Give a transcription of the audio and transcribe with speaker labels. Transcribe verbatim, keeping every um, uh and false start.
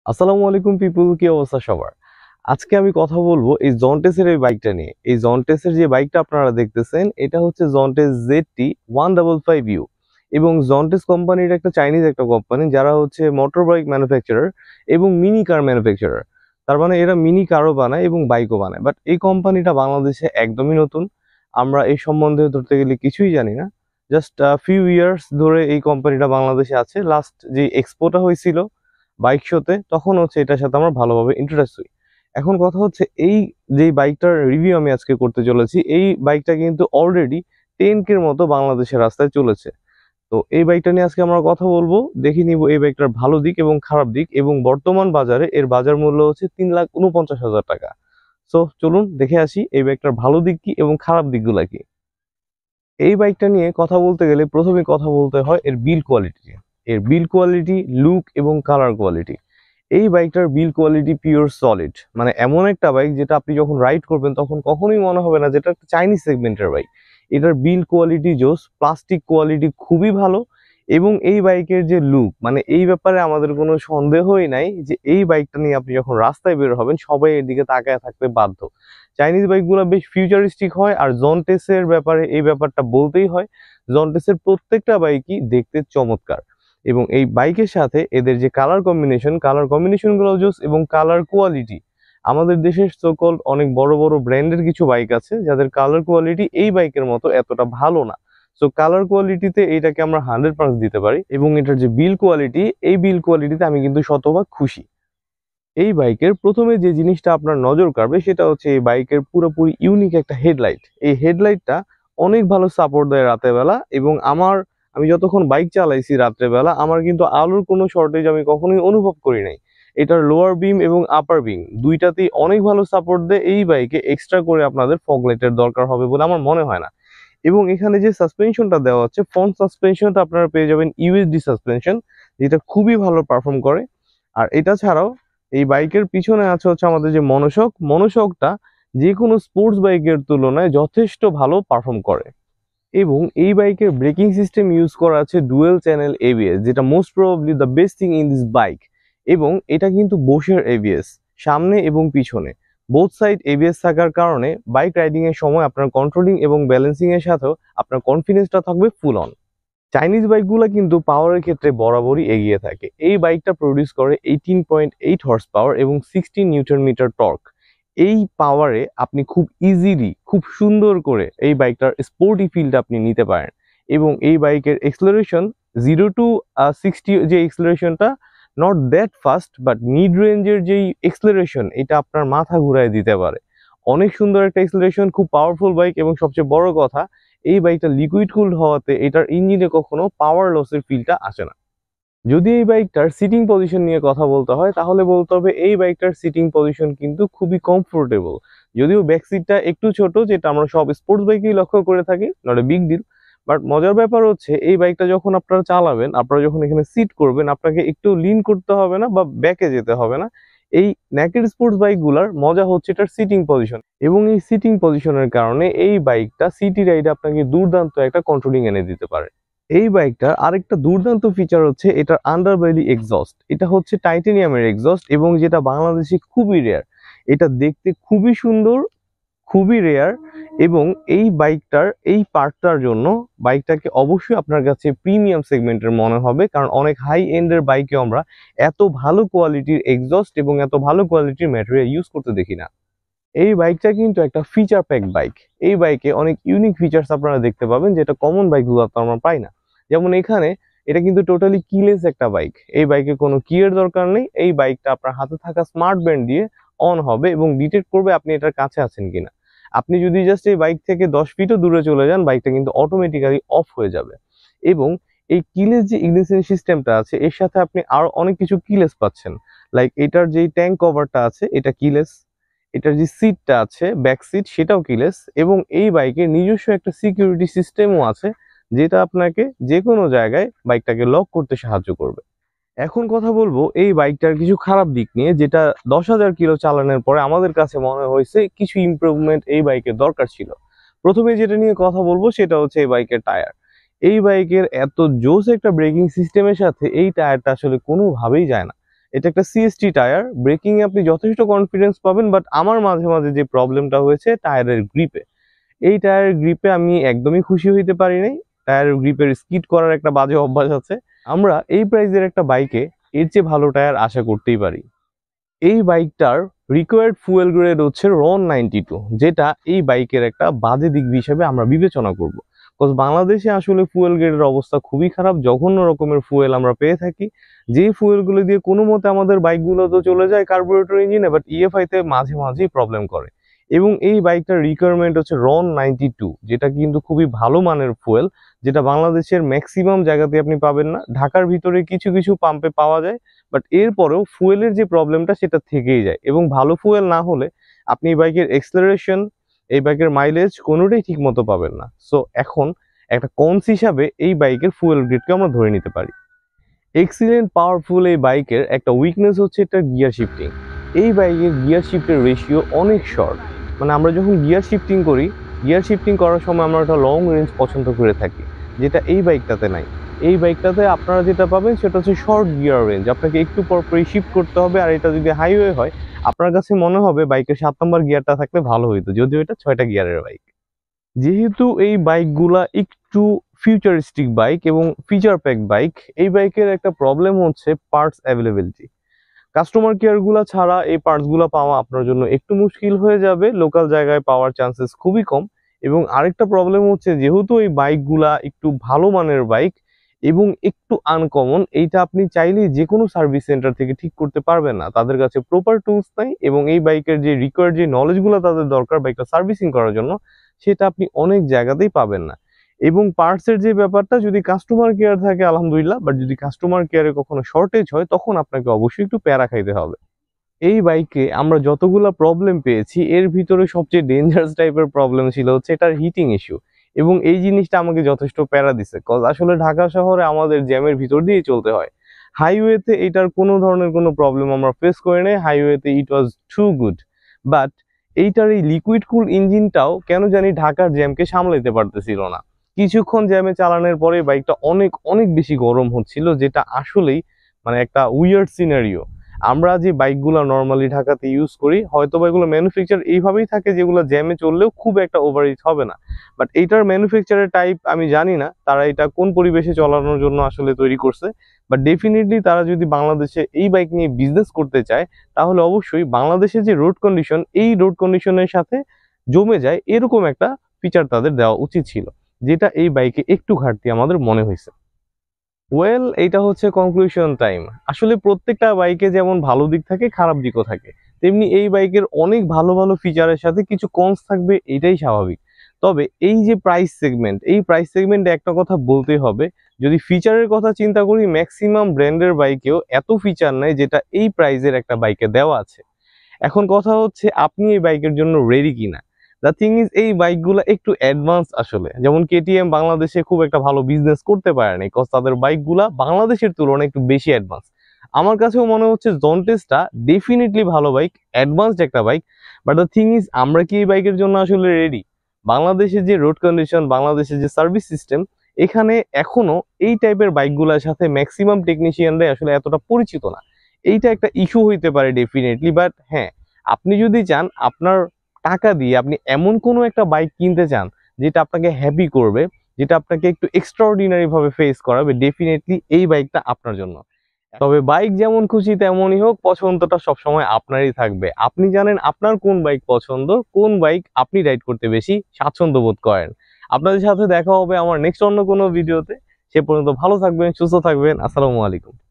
Speaker 1: আসসালামু আলাইকুম পিপল, কি অবস্থা সবার? আজকে আমি কথা বলবো এই জন্টেসের এই বাইকটা নিয়ে। এই জন্টেসের যে বাইকটা আপনারা দেখতেছেন এটা হচ্ছে Zontes Z T one five five U. এবং জন্টেস কোম্পানির একটা চাইনিজ একটা কোম্পানি, যারা হচ্ছে মোটর বাইক ম্যানুফ্যাকচারার এবং মিনি কার ম্যানুফ্যাকচারার। তার মানে এরা মিনি কারও বানায় এবং বাইকও বানায়, বাট এই কোম্পানিটা বাংলাদেশে একদমই নতুন। আমরা এই সম্বন্ধে ধরতে গেলে কিছুই জানি না। জাস্ট ফিউ ইয়ার্স ধরে এই কোম্পানিটা বাংলাদেশে আছে। লাস্ট যে এক্সপোটা হয়েছিল বাইক শোতে, তখন হচ্ছে এটার সাথে আমরা ভালোভাবে ইন্ট্রোডিউস হই। এখন কথা হচ্ছে এই যে বাইকটার রিভিউ আমি আজকে করতে চলেছি, এই বাইকটা কিন্তু অলরেডি টেন কের মতো বাংলাদেশের রাস্তায় চলেছে। তো এই বাইকটা নিয়ে আজকে আমরা কথা বলবো, দেখে নিব এই বাইকটার ভালো দিক এবং খারাপ দিক, এবং বর্তমান বাজারে এর বাজার মূল্য হচ্ছে তিন লাখ উনপঞ্চাশ হাজার টাকা। সো চলুন দেখে আসি এই বাইকটার ভালো দিক কি এবং খারাপ দিকগুলা কি। এই বাইকটা নিয়ে কথা বলতে গেলে প্রথমে কথা বলতে হয় এর বিল কোয়ালিটি। এর বিল কোয়ালিটি, লুক এবং কালার কোয়ালিটি। এই বাইকটার বিল কোয়ালিটি পিওর সলিড, মানে এমন একটা বাইক যেটা আপনি যখন রাইড করবেন তখন কখনোই মনে হবে না যেটা একটা চাইনিজ সেগমেন্টের বাইক। এটার বিল কোয়ালিটি জোস, প্লাস্টিক কোয়ালিটি খুবই ভালো। এবং এই বাইকের যে লুক, মানে এই ব্যাপারে আমাদের কোনো সন্দেহই নাই যে এই বাইকটা নিয়ে আপনি যখন রাস্তায় বের হবেন সবাই এর দিকে তাকায় থাকতে বাধ্য। চাইনিজ বাইকগুলো বেশ ফিউচারিস্টিক হয়, আর জন্টেসের ব্যাপারে এই ব্যাপারটা বলতেই হয়। জন্টেসের প্রত্যেকটা বাইকই দেখতে চমৎকার, এবং এই বাইকের সাথে এদের যে কালার কম্বিনেশন, কালার কম্বিনেশন গুলো জোস, এবং কালার কোয়ালিটি। আমাদের দেশের সকল অনেক বড় বড় ব্র্যান্ডের কিছু বাইক আছে যাদের কালার কোয়ালিটি এই বাইকের মতো এতটা ভালো না। সো কালার কোয়ালিটিতে এটাকে আমরা হান্ড্রেড পার্সেন্ট দিতে পারি, এবং এটার যে বিল কোয়ালিটি, এই বিল কোয়ালিটিতে আমি কিন্তু শতভাগ খুশি। এই বাইকের প্রথমে যে জিনিসটা আপনার নজর কাড়বে সেটা হচ্ছে এই বাইকের পুরোপুরি ইউনিক একটা হেডলাইট। এই হেডলাইটটা অনেক ভালো সাপোর্ট দেয় রাতের বেলা, এবং আমার আমি যতক্ষণ বাইক চালাইছি রাত্রেবেলা আমার কিন্তু আলোর কোনো শর্টেজ আমি কখনোই অনুভব করি নাই। এটার লোয়ার বিম এবং আপার বিম দুইটাতেই অনেক ভালো সাপোর্ট দেয়। এই বাইকে এক্সট্রা করে আপনাদের ফগ লাইটের দরকার হবে বলে আমার মনে হয় না। এবং এখানে যে সাসপেনশনটা দেওয়া হচ্ছে, ফ্রন্ট সাসপেনশনটা আপনারা পেয়ে যাবেন ইউএসডি সাসপেনশন, যেটা খুবই ভালো পারফর্ম করে। আর এটা ছাড়াও এই বাইকের পিছনে আছে হচ্ছে আমাদের যে মনোশক, মনোশকটা যে কোনো স্পোর্টস বাইকের তুলনায় যথেষ্ট ভালো পারফর্ম করে। এবং এই বাইকের ব্রেকিং সিস্টেম ইউজ করা আছে ডুয়েল চ্যানেল এবিএস, যেটা most probably the best thing in this bike. এবং এটা কিন্তু বোশের এবিএস, সামনে এবং পিছনে বোথ সাইড এবিএস থাকার কারণে বাইক রাইডিং এর সময় আপনার কন্ট্রোলিং এবং ব্যালেন্সিং এর সাথেও আপনার কনফিডেন্সটা থাকবে ফুল অন। চাইনিজ বাইকগুলো কিন্তু পাওয়ারের ক্ষেত্রে বরাবরই এগিয়ে থাকে। এই বাইকটা প্রডিউস করে eighteen point eight horse power এবং সিক্সটি নিউটন মিটার টর্ক। এই পাওয়ারে আপনি খুব ইজিলি, খুব সুন্দর করে এই বাইকটার স্পোর্টি ফিলটা আপনি নিতে পারেন। এবং এই বাইকের এক্সেলারেশন জিরো টু সিক্সটি, যে এক্সেলারেশনটা not that fast, but mid রেঞ্জের যেই এক্সেলারেশন, এটা আপনার মাথা ঘুরায় দিতে পারে। অনেক সুন্দর একটা এক্সেলারেশন, খুব পাওয়ারফুল বাইক। এবং সবচেয়ে বড় কথা, এই বাইকটা লিকুইড কুলড হওয়াতে এটার ইঞ্জিনে কখনো পাওয়ার লসের ফিলটা আসে না। যদি এই বাইকটার সিটিং পজিশন নিয়ে কথা বলতে হয় তাহলে বলতে হবে এই বাইকটার সিটিং পজিশন কিন্তু খুবই কমফোর্টেবল। যদিও ব্যাক সিটটা একটু ছোট, যেটা আমরা সব স্পোর্টস বাইকেই লক্ষ্য করে থাকি, not a big deal. But মজার ব্যাপার হচ্ছে এই বাইকটা যখন আপনারা চালাবেন, আপনারা যখন এখানে সিট করবেন, আপনাকে একটু লিন করতে হবে না বা ব্যাকে যেতে হবে না। এই নেকেড স্পোর্টস বাইকগুলোর মজা হচ্ছে এটার সিটিং পজিশন, এবং এই সিটিং পজিশনের কারণে এই বাইকটা সিটি রাইডে আপনাকে দুর্দান্ত একটা কন্ট্রোলিং এনে দিতে পারে। এই বাইকটার আরেকটা দুর্দান্ত ফিচার হচ্ছে এটার আন্ডারবেলি এক্সস্ট। এটা হচ্ছে টাইটেনিয়ামের এক্সস্ট, এবং যেটা বাংলাদেশে খুবই রেয়ার। এটা দেখতে খুবই সুন্দর, খুবই রেয়ার। এবং এই বাইকটার এই পার্টটার জন্য বাইকটাকে অবশ্যই আপনার কাছে প্রিমিয়াম সেগমেন্টের মনে হবে, কারণ অনেক হাই এন্ডের বাইকে আমরা এত ভালো কোয়ালিটির এক্সস্ট এবং এত ভালো কোয়ালিটির ম্যাটেরিয়াল ইউজ করতে দেখি না। এই বাইকটা কিন্তু একটা ফিচার প্যাক বাইক। এই বাইকে অনেক ইউনিক ফিচার্স আপনারা দেখতে পাবেন, যেটা কমন বাইকগুলোতে আমরা পাই না। যেমন এখানে এটা কিন্তু টোটালি কিলেস একটা বাইক। এই বাইকে কোনো কিয়ের দরকার নেই। এই বাইকটা আপনার হাতে থাকা স্মার্ট ব্যান্ড দিয়ে অন হবে এবং ডিটেক্ট করবে আপনি এটার কাছে আছেন কিনা। আপনি যদি জাস্ট এই বাইক থেকে দশ ফিটও দূরে চলে যান, বাইকটা কিন্তু অটোমেটিক্যালি অফ হয়ে যাবে। এবং এই কিলেস যে ইগনিশন সিস্টেমটা আছে, এর সাথে আপনি আরো অনেক কিছু কিলেস পাচ্ছেন। লাইক এটার যে ট্যাঙ্ক কভারটা আছে এটা কিলেস, এটার যে সিটটা আছে ব্যাক সিট সেটাও কিলেস, এবং এই বাইকের নিজস্ব একটা সিকিউরিটি সিস্টেমও আছে, যেটা আপনাকে যে কোনো জায়গায় বাইকটাকে লক করতে সাহায্য করবে। এখন কথা বলবো এই বাইকটার কিছু খারাপ দিক নিয়ে, যেটা দশ হাজার কিলো চালানোর পরে আমাদের কাছে মনে হয়েছে কিছু ইমপ্রুভমেন্ট এই বাইকের দরকার ছিল। প্রথমে যেটা নিয়ে কথা বলবো সেটা হচ্ছে এই বাইকের টায়ার। এই বাইকের এত জোস একটা ব্রেকিং সিস্টেমের সাথে এই টায়ারটা আসলে কোনোভাবেই যায় না। এটা একটা সিএসটি টায়ার, ব্রেকিং এ আপনি যথেষ্ট কনফিডেন্স পাবেন, বাট আমার মাঝে মাঝে যে প্রবলেমটা হয়েছে টায়ারের গ্রিপে। এই টায়ারের গ্রিপে আমি একদমই খুশি হইতে পারি নাই। টায়ারের গ্রিপের স্কিড করার একটা বাজে অভ্যাস আছে। আমরা এই প্রাইজের একটা বাইকে এর চেয়ে ভালো টায়ার আশা করতেই পারি। এই বাইকটার রিকোয়ার্ড ফুয়েল গ্রেড হচ্ছে রন নাইনটি টু, যেটা এই বাইকের একটা বাজে দিক হিসেবে আমরা বিবেচনা করব। বিকজ বাংলাদেশে আসলে ফুয়েল গ্রেডের অবস্থা খুবই খারাপ, জঘন্য রকমের ফুয়েল আমরা পেয়ে থাকি, যেই ফুয়েলগুলো দিয়ে কোনো মতে আমাদের বাইকগুলো তো চলে যায় কার্বোরেটর ইঞ্জিনে, বাট ইএফআই তে মাঝে মাঝেই প্রবলেম করে। এবং এই বাইকটার রিকোয়ারমেন্ট হচ্ছে রন নাইনটি টু, যেটা কিন্তু খুবই ভালো মানের ফুয়েল, যেটা বাংলাদেশের ম্যাক্সিমাম জায়গাতে আপনি পাবেন না। ঢাকার ভিতরে কিছু কিছু পাম্পে পাওয়া যায়, বাট এরপরেও ফুয়েলের যে প্রবলেমটা সেটা থেকেই যায়। এবং ভালো ফুয়েল না হলে আপনি এই বাইকের এক্সেলারেশন, এই বাইকের মাইলেজ কোনোটাই ঠিক মতো পাবেন না। সো এখন একটা কনস হিসাবে এই বাইকের ফুয়েল গ্রেডকে আমরা ধরে নিতে পারি। এক্সিলেন্ট পাওয়ারফুল এই বাইকের একটা উইকনেস হচ্ছে এটা গিয়ার শিফটিং। এই বাইকের গিয়ার শিফটের রেশিও অনেক শর্ট, মানে আমরা যখন গিয়ার শিফটিং করি, গিয়ার শিফটিং করার সময় আমরা একটা লং রেঞ্জ পছন্দ করে থাকি, যেটা এই বাইকটাতে নাই। এই বাইকটাতে আপনারা যেটা পাবেন সেটা হচ্ছে শর্ট গিয়ার রেঞ্জ, আপনাকে একটু পরপরই শিফট করতে হবে। আর এটা যদি হাইওয়ে হয়, আপনার কাছে মনে হবে বাইকের সাত নম্বর গিয়ারটা থাকলে ভালো হইতো, যদিও এটা ছয়টা গিয়ারের বাইক। যেহেতু এই বাইকগুলা একটু ফিউচারিস্টিক বাইক এবং ফিচার প্যাক বাইক, এই বাইকের একটা প্রবলেম হচ্ছে পার্টস অ্যাভেলেবিলিটি। কাস্টমার কেয়ারগুলো ছাড়া এই পার্টসগুলো পাওয়া আপনার জন্য একটু মুশকিল হয়ে যাবে, লোকাল জায়গায় পাওয়ার চান্সেস খুবই কম। এবং আরেকটা প্রবলেম হচ্ছে, যেহেতু এই বাইকগুলা একটু ভালো মানের বাইক এবং একটু আনকমন, এইটা আপনি চাইলেই যে কোনো সার্ভিস সেন্টার থেকে ঠিক করতে পারবেন না, তাদের কাছে প্রপার টুলস নাই। এবং এই বাইকের যে রিকোয়ার্ড যে নলেজগুলো তাদের দরকার বাইকটা সার্ভিসিং করার জন্য, সেটা আপনি অনেক জায়গাতেই পাবেন না। এবং পার্টসের যে ব্যাপারটা, যদি কাস্টমার কেয়ার থাকে আলহামদুলিল্লাহ, বাট যদি কাস্টমার কেয়ারে কখনো শর্টেজ হয়, তখন আপনাকে অবশ্যই একটু প্যারা খাইতে হবে। এই বাইকে আমরা যতগুলা প্রবলেম পেয়েছি, এর ভিতরে সবচেয়ে ডেঞ্জারাস টাইপের প্রবলেম ছিল হচ্ছে এটার হিটিং ইস্যু। এবং এই জিনিসটা আমাকে যথেষ্ট প্যারা দিছে, কজ আসলে ঢাকা শহরে আমাদের জ্যামের ভিতর দিয়েই চলতে হয়। হাইওয়েতে এটার কোনো ধরনের কোনো প্রবলেম আমরা ফেস করি নাই, হাইওয়েতে it was too good. But এইটার এই লিকুইড কুল ইঞ্জিনটাও কেন জানি ঢাকার জ্যামকে সামলাইতে পারতেছিল না। কিছুক্ষণ জ্যামে চালানোর পরে বাইকটা অনেক অনেক বেশি গরম হচ্ছিল, যেটা আসলেই মানে একটা উইয়ার্ড সিনারিও। আমরা যে বাইকগুলো নর্মালি ঢাকাতে ইউজ করি, হয়তো বাইকগুলো ম্যানুফ্যাকচার এইভাবেই থাকে যেগুলো জ্যামে চললেও খুব একটা ওভারহিট হবে না, বাট এইটার ম্যানুফ্যাকচারের টাইপ আমি জানি না তারা এটা কোন পরিবেশে চালানোর জন্য আসলে তৈরি করছে। বাট ডেফিনেটলি তারা যদি বাংলাদেশে এই বাইক নিয়ে বিজনেস করতে চায়, তাহলে অবশ্যই বাংলাদেশে যে রোড কন্ডিশন, এই রোড কন্ডিশনের সাথে জমে যায় এরকম একটা ফিচার তাদের দেওয়া উচিত ছিল, যেটা এই বাইকে একটু ঘাটতি আমাদের মনে হয়েছে। ওয়েল, এইটা হচ্ছে কনক্লুশন টাইম। আসলে প্রত্যেকটা বাইকে যেমন ভালো দিক থাকে, খারাপ দিকও থাকে, তেমনি এই বাইকের অনেক ভালো ভালো ফিচারের সাথে কিছু কনস থাকবে, এটাই স্বাভাবিক। তবে এই যে প্রাইস সেগমেন্ট, এই প্রাইস সেগমেন্টে একটা কথা বলতে হবে, যদি ফিচারের কথা চিন্তা করি, ম্যাক্সিমাম ব্র্যান্ডের বাইকেও এত ফিচার নাই যেটা এই প্রাইজের একটা বাইকে দেওয়া আছে। এখন কথা হচ্ছে আপনি এই বাইকের জন্য রেডি কিনা। দ্য থিং ইজ, এই বাইকগুলো একটু অ্যাডভান্স আসলে, যেমন কেটিএম বাংলাদেশে খুব একটা ভালো বিজনেস করতে পারে না, বিকজ তাদের বাইকগুলা বাংলাদেশের তুলনায় একটু বেশি অ্যাডভান্স। আমার কাছেও মনে হচ্ছে জন্টেসটা ডেফিনেটলি ভালো বাইক, অ্যাডভান্সড একটা bike. But the thing is, আমরা কি এই বাইকের জন্য আসলে রেডি? বাংলাদেশের যে রোড কন্ডিশন, বাংলাদেশের যে সার্ভিস সিস্টেম, এখানে এখনো এই টাইপের বাইকগুলোর সাথে ম্যাক্সিমাম টেকনিশিয়ানরাই আসলে এতটা পরিচিত না। এইটা একটা ইস্যু হইতে পারে ডেফিনেটলি। বাট হ্যাঁ, আপনি যদি চান আপনার টাকা দিয়ে আপনি এমন কোনো একটা বাইক কিনতে চান যেটা আপনাকে হ্যাপি করবে, যেটা আপনাকে একটু এক্সট্রাঅর্ডিনারি ভাবে ফেস করাবে, ডেফিনেটলি এই বাইকটা আপনার জন্য। তবে বাইক যেমন খুশি তেমনই হোক, পছন্দটা সবসময় আপনারই থাকবে। আপনি জানেন আপনার কোন বাইক পছন্দ, কোন বাইক আপনি রাইড করতে বেশি স্বাচ্ছন্দ্য বোধ করেন। আপনাদের সাথে দেখা হবে আমার নেক্সট অন্য কোনো ভিডিওতে। সে পর্যন্ত ভালো থাকবেন, সুস্থ থাকবেন। আসসালামু আলাইকুম।